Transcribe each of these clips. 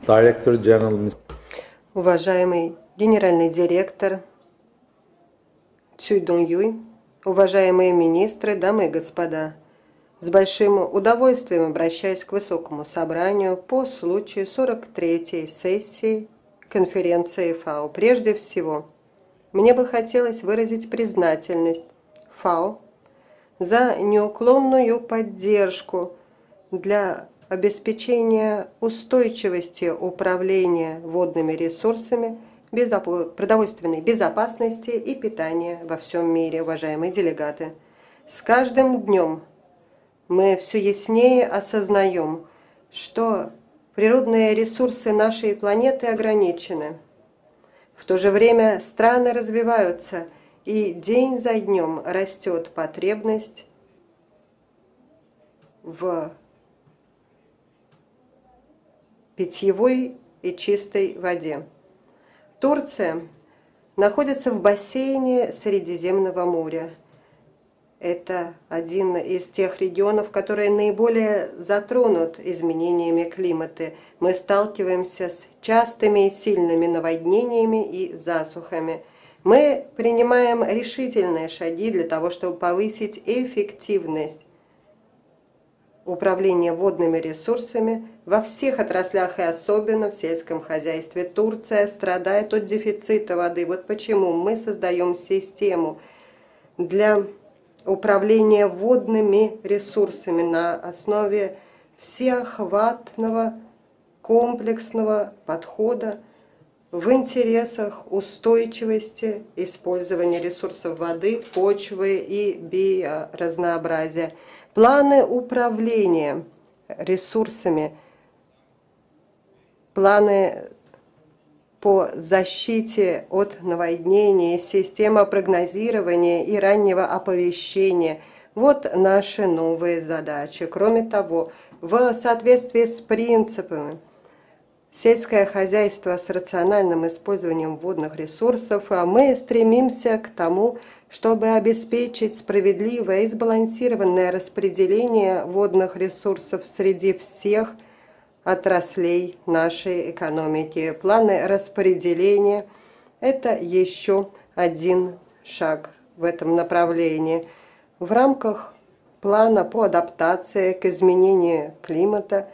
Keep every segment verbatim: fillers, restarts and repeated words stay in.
Director General, Уважаемый генеральный директор Цюй Дун Юй, уважаемые министры, дамы и господа, с большим удовольствием обращаюсь к Высокому собранию по случаю сорок третьей сессии конференции ФАО. Прежде всего, мне бы хотелось выразить признательность ФАО за неуклонную поддержку для обеспечения устойчивости управления водными ресурсами, продовольственной безопасности и питания во всем мире, уважаемые делегаты. С каждым днем мы все яснее осознаем, что природные ресурсы нашей планеты ограничены. В то же время страны развиваются, и день за днем растет потребность в питьевой и чистой воде. Турция находится в бассейне Средиземного моря. Это один из тех регионов, которые наиболее затронут изменениями климата. Мы сталкиваемся с частыми и сильными наводнениями и засухами. Мы принимаем решительные шаги для того, чтобы повысить эффективность управления водными ресурсами во всех отраслях и особенно в сельском хозяйстве. Турция страдает от дефицита воды. Вот почему мы создаем систему для управления водными ресурсами на основе всеохватного комплексного подхода в интересах устойчивости использования ресурсов воды, почвы и биоразнообразия. Планы управления ресурсами, планы по защите от наводнений, система прогнозирования и раннего оповещения – вот наши новые задачи. Кроме того, в соответствии с принципами сельское хозяйство с рациональным использованием водных ресурсов, мы стремимся к тому, чтобы обеспечить справедливое и сбалансированное распределение водных ресурсов среди всех отраслей нашей экономики. Планы распределения – это еще один шаг в этом направлении. В рамках плана по адаптации к изменению климата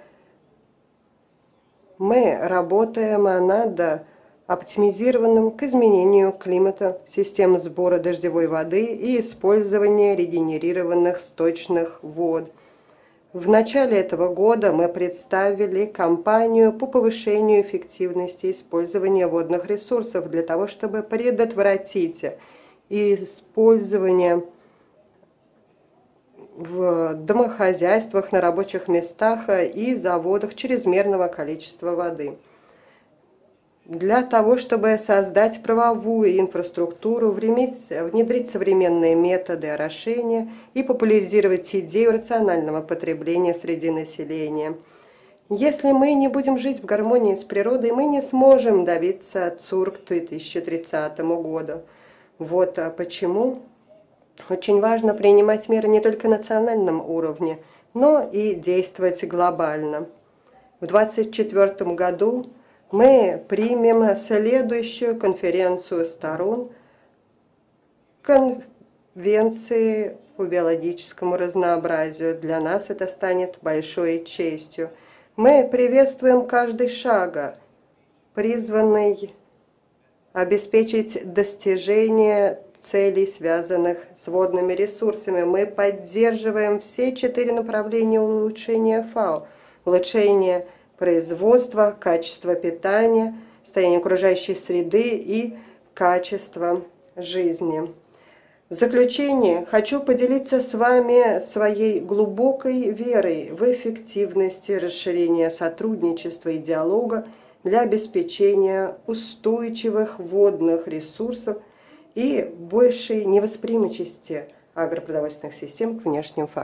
мы работаем над оптимизированным к изменению климата систем сбора дождевой воды и использования регенерированных сточных вод. В начале этого года мы представили кампанию по повышению эффективности использования водных ресурсов для того, чтобы предотвратить использование в домохозяйствах, на рабочих местах и заводах чрезмерного количества воды. Для того, чтобы создать правовую инфраструктуру, внедрить современные методы орошения и популяризировать идею рационального потребления среди населения. Если мы не будем жить в гармонии с природой, мы не сможем добиться ЦУР к две тысячи тридцатому году. Вот почему очень важно принимать меры не только на национальном уровне, но и действовать глобально. В две тысячи двадцать четвёртом году мы примем следующую конференцию сторон Конвенции по биологическому разнообразию. Для нас это станет большой честью. Мы приветствуем каждый шаг, призванный обеспечить достижение целей, связанных с водными ресурсами. Мы поддерживаем все четыре направления улучшения ФАО. Улучшение производства, качества питания, состояние окружающей среды и качество жизни. В заключение хочу поделиться с вами своей глубокой верой в эффективность расширения сотрудничества и диалога для обеспечения устойчивых водных ресурсов и большей невосприимчивости агропродовольственных систем к внешним факторам.